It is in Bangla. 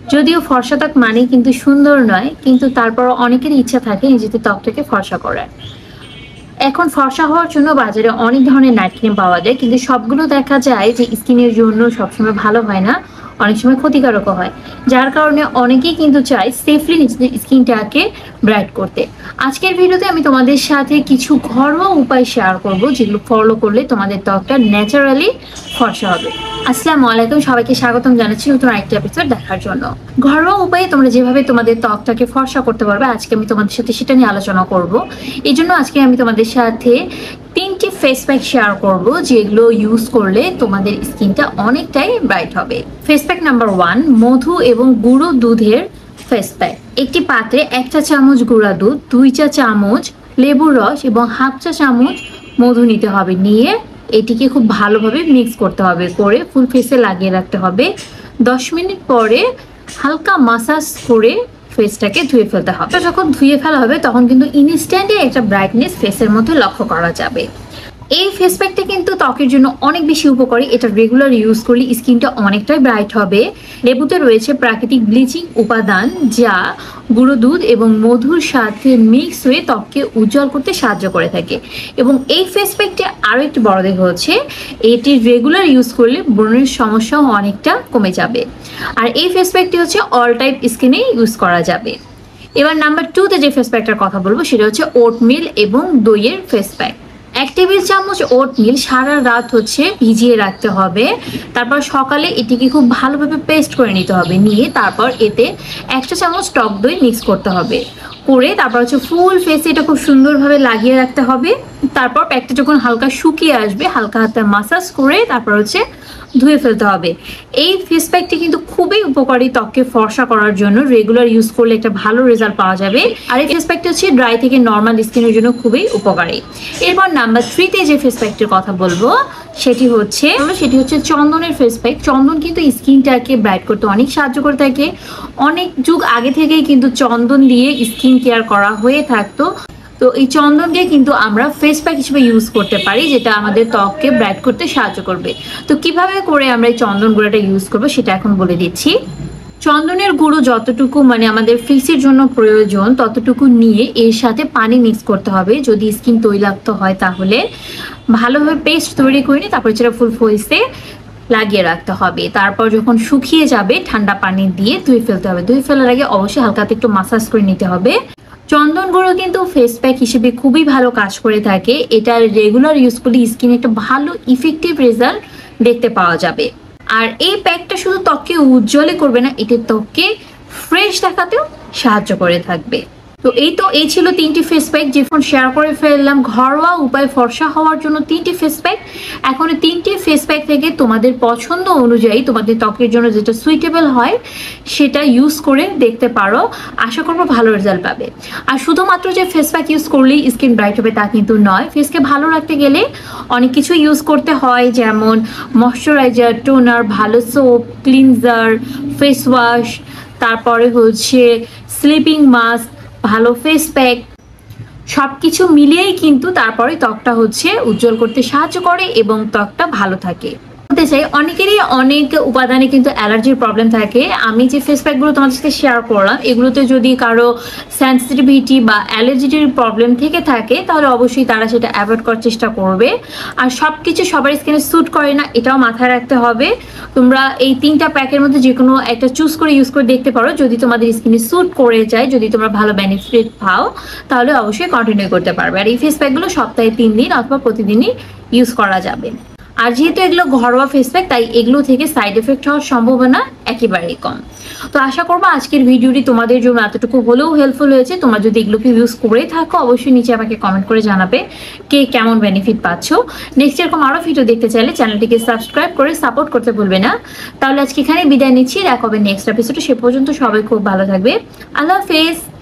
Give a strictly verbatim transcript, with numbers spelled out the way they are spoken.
যদিও ফর্সা ত্বক মানে কিন্তু সুন্দর নয়, কিন্তু তারপর অনেকের ইচ্ছা থাকে নিজেদের ত্বকটাকে ফর্সা করার। এখন ফর্সা হওয়ার জন্য বাজারে অনেক ধরনের নাইট ক্রিম পাওয়া যায়, কিন্তু সবগুলো দেখা যায় যে স্কিনের জন্য সবসময় ভালো হয় না, অনেক সময় ক্ষতিকারকও হয়। যার কারণে অনেকেই কিন্তু চায় সেফলি নিজেদের স্কিনটাকে ব্রাইট করতে। আজকের ভিডিওতে আমি তোমাদের সাথে কিছু ঘরোয়া উপায় শেয়ার করব, যেগুলো ফলো করলে তোমাদের ত্বকটা ন্যাচারালি ফর্সা হবে। আসসালামু আলাইকুম, সবাইকে স্বাগতম জানাচ্ছি নতুন আরেকটা এপিসোড দেখার জন্য। ঘরোয়া উপায়ে তোমরা যেভাবে তোমাদের ত্বকটাকে ফর্সা করতে পারবে, আজকে আমি তোমাদের সাথে সেটা নিয়ে আলোচনা করব। এই জন্য আজকে আমি তোমাদের সাথে তিনটি ফেস প্যাক শেয়ার করব, যেগুলো ইউজ করলে তোমাদের স্কিনটা অনেকটাই ব্রাইট হবে। ফেস প্যাক নাম্বার ওয়ান, মধু এবং গুঁড়ো দুধের ফেস প্যাক। একটি পাত্রে এক চা চামচ গুঁড়া দুধ, দুই চা চামচ লেবুর রস এবং হাফ চা চামচ মধু নিতে হবে। নিয়ে এটিকে খুব ভালোভাবে মিক্স করতে হবে, করে ফুল ফেসে লাগিয়ে রাখতে হবে। দশ মিনিট পরে হালকা মাসাজ করে ফেসটাকে ধুয়ে ফেলতে হবে। যখন ধুয়ে ফেলা হবে তখন কিন্তু ইনস্ট্যান্টলি একটা ব্রাইটনেস ফেসের মধ্যে লক্ষ্য করা যাবে। এই ফেস প্যাকটা কিন্তু ত্বকের জন্য অনেক বেশি উপকারী। এটা রেগুলার ইউজ করলে স্কিনটা অনেকটাই ব্রাইট হবে। লেবুতে রয়েছে প্রাকৃতিক ব্লিচিং উপাদান, যা গুঁড়ো দুধ এবং মধুর সাথে মিক্স হয়ে ত্বককে উজ্জ্বল করতে সাহায্য করে থাকে। এবং এই ফেস প্যাকটি আরও একটি বড় দিক হচ্ছে, এটি রেগুলার ইউজ করলে ব্রণের সমস্যাও অনেকটা কমে যাবে। আর এই ফেস প্যাকটি হচ্ছে অল টাইপ স্কিনে ইউজ করা যাবে। এবার নাম্বার টুতে যে ফেস প্যাকটার কথা বলবো সেটা হচ্ছে ওটমিল এবং দইয়ের ফেস প্যাক। এক টেবিল চামচ ওটমিল সারা রাত হচ্ছে ভিজিয়ে রাখতে হবে। তারপর সকালে এটিকে খুব ভালোভাবে পেস্ট করে নিতে হবে। নিয়ে তারপর এতে একটা চামচ টক দই মিক্স করতে হবে। করে তারপর হচ্ছে ফুল ফেসে এটা খুব সুন্দরভাবে লাগিয়ে রাখতে হবে। তারপর প্যাকটা যখন হালকা শুকিয়ে আসবে, হালকা হাতে মাসাজ করে তারপর হচ্ছে ধুয়ে ফেলতে হবে। এই ফেস প্যাকটি কিন্তু খুবই উপকারী ত্বককে ফর্সা করার জন্য। রেগুলার ইউজ করলে একটা ভালো রেজাল্ট পাওয়া যাবে। আর এই ফেস প্যাকটা হচ্ছে ড্রাই থেকে নর্মাল স্কিনের জন্য খুবই উপকারী। এরপর নাম্বার থ্রিতে যে ফেস প্যাকটির কথা বলবো সেটি হচ্ছে সেটি হচ্ছে চন্দনের ফেস প্যাক। চন্দন কিন্তু স্কিনটাকে ব্রাইট করতে অনেক সাহায্য করে থাকে। অনেক যুগ আগে থেকেই কিন্তু চন্দন দিয়ে স্কিন কেয়ার করা হয়ে থাকতো। তো এই চন্দনকে কিন্তু আমরা ফেস প্যাক হিসেবে ইউজ করতে পারি, যেটা আমাদের ত্বককে ব্রাইট করতে সাহায্য করবে। তো কিভাবে করে আমরা এই চন্দন গুঁড়োটা ইউজ করবো সেটা এখন বলে দিচ্ছি। চন্দনের গুঁড়ো যতটুকু মানে আমাদের ফেসের জন্য প্রয়োজন ততটুকু নিয়ে এর সাথে পানি মিক্স করতে হবে। যদি স্কিন তৈলাক্ত হয় তাহলে ভালোভাবে পেস্ট তৈরি করে নিয়ে তারপর সেটা ফুল ফেসে লাগিয়ে রাখতে হবে। তারপর যখন শুকিয়ে যাবে ঠান্ডা পানি দিয়ে ধুয়ে ফেলতে হবে। ধুয়ে ফেলার আগে অবশ্যই হালকাতে একটু মাসাজ করে নিতে হবে। চন্দন গুঁড়ো কিন্তু ফেস প্যাক হিসেবে খুবই ভালো কাজ করে থাকে। এটা রেগুলার ইউজ করলে স্কিনে একটা ভালো ইফেক্টিভ রেজাল্ট দেখতে পাওয়া যাবে। আর এই প্যাকটা শুধু ত্বককে উজ্জ্বলই করবে না, এটা ত্বককে ফ্রেশ দেখাতেও সাহায্য করে থাকবে। তো এই তো এই ছিল তিনটি ফেস প্যাক যে শেয়ার করে ফেললাম ঘরোয়া উপায় ফর্সা হওয়ার জন্য তিনটি ফেস প্যাক। এখন তিনটি ফেস প্যাক থেকে তোমাদের পছন্দ অনুযায়ী তোমাদের ত্বকের জন্য যেটা সুইটেবল হয় সেটা ইউজ করে দেখতে পারো। আশা করবো ভালো রেজাল্ট পাবে। আর শুধুমাত্র যে ফেস প্যাক ইউজ করলেই স্কিন ব্রাইট হবে তা কিন্তু নয়। ফেসকে ভালো রাখতে গেলে অনেক কিছু ইউজ করতে হয়, যেমন ময়শ্চারাইজার, টোনার, ভালো সোপ, ক্লিনজার, ফেস ওয়াশ, তারপরে হচ্ছে স্লিপিং মাস্ক, ভালো ফেস প্যাক, সবকিছু মিলিয়েই কিন্তু তারপরে ত্বকটা হচ্ছে উজ্জ্বল করতে সাহায্য করে এবং ত্বকটা ভালো থাকে। বলতে চাই অনেকেরই অনেক উপাদানে কিন্তু অ্যালার্জির প্রবলেম থাকে। আমি যে ফেস প্যাকগুলো তোমাদের সাথে শেয়ার করলাম এগুলোতে যদি কারো সেন্সিটিভিটি বা অ্যালার্জির প্রবলেম থেকে থাকে তাহলে অবশ্যই তারা সেটা অ্যাভয়েড করার চেষ্টা করবে। আর সব কিছু সবার স্কিনে স্যুট করে না, এটাও মাথায় রাখতে হবে। তোমরা এই তিনটা প্যাকের মধ্যে যে কোনো একটা চুজ করে ইউজ করে দেখতে পারো। যদি তোমাদের স্কিনে স্যুট করে যায়, যদি তোমরা ভালো বেনিফিট পাও তাহলে অবশ্যই কন্টিনিউ করতে পারবে। আর এই ফেস প্যাকগুলো সপ্তাহে তিন দিন অথবা প্রতিদিনই ইউজ করা যাবে। আর যেহেতু এগুলো ঘরোয়া ফেস প্যাক তাই এগুলো থেকে সাইড এফেক্ট হওয়ার সম্ভাবনা একেবারেই কম। তো আশা করবো আজকের ভিডিওটি তোমাদের জন্য এতটুকু হলেও হেল্পফুল হয়েছে। তোমরা যদি এগুলোকে ইউজ করে থাকো অবশ্যই নিচে আমাকে কমেন্ট করে জানাবে কে কেমন বেনিফিট পাচ্ছ। নেক্সট এরকম আরও ভিডিও দেখতে চাইলে চ্যানেলটিকে সাবস্ক্রাইব করে সাপোর্ট করতে ভুলবে না। তাহলে আজকে এখানে বিদায় নিচ্ছি, দেখা হবে নেক্সট এপিসোডে। সে পর্যন্ত সবাই খুব ভালো থাকবে। আল্লাহ হাফেজ।